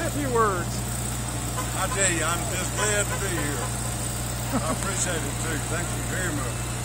a few words. I tell you, I'm just glad to be here. I appreciate it too. Thank you very much.